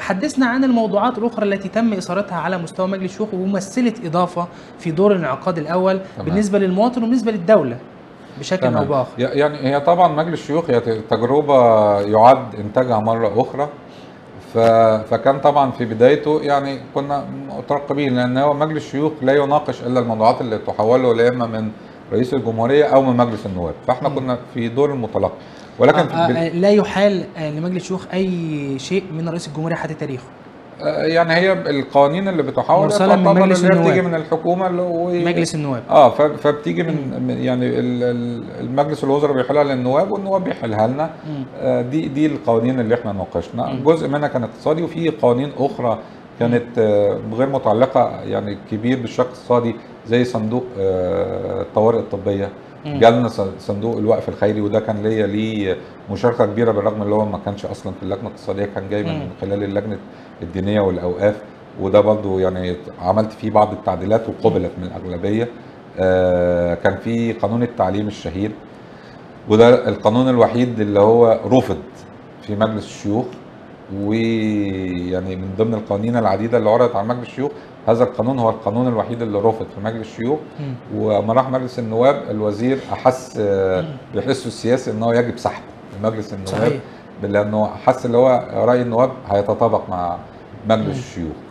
حدثنا عن الموضوعات الأخرى التي تم إثارتها على مستوى مجلس الشيوخ ومثلت إضافة في دور الانعقاد الأول بالنسبة للمواطن وبالنسبة للدولة بشكل أو بآخر. يعني هي طبعا مجلس الشيوخ هي تجربة يعد إنتاجها مرة أخرى، فكان طبعا في بدايته يعني كنا مترقبين، لأن هو مجلس الشيوخ لا يناقش إلا الموضوعات اللي تحوله لا إما من رئيس الجمهورية أو من مجلس النواب، فإحنا كنا في دور المتلقي. ولكن لا يحال لمجلس الشيوخ أي شيء من رئيس الجمهورية حتى تاريخه. يعني هي القوانين اللي بتحول مرسلة من مجلس اللي النواب، بتيجي من الحكومه مجلس النواب. فبتيجي يعني المجلس الوزراء بيحلها للنواب والنواب بيحلها لنا. دي القوانين اللي احنا ناقشنا، جزء منها كان اقتصادي وفي قوانين اخرى كانت غير متعلقه يعني كبير بالشق الاقتصادي، زي صندوق الطوارئ الطبيه. جالنا صندوق الوقف الخيري، وده كان ليه مشاركه كبيره، بالرغم ان هو ما كانش اصلا في اللجنه الاقتصاديه، كان جاي من خلال اللجنه الدينيه والاوقاف، وده برضو يعني عملت فيه بعض التعديلات وقبلت من الاغلبيه. كان في قانون التعليم الشهير، وده القانون الوحيد اللي هو رفض في مجلس الشيوخ، ويعني من ضمن القوانين العديده اللي عرضت على مجلس الشيوخ هذا القانون هو القانون الوحيد اللي رفض في مجلس الشيوخ. وما راح مجلس النواب الوزير احس بحسه السياسي ان هو يجب سحبه من مجلس النواب، لانه حس اللي هو راي النواب هيتطابق مع مجلس الشيوخ.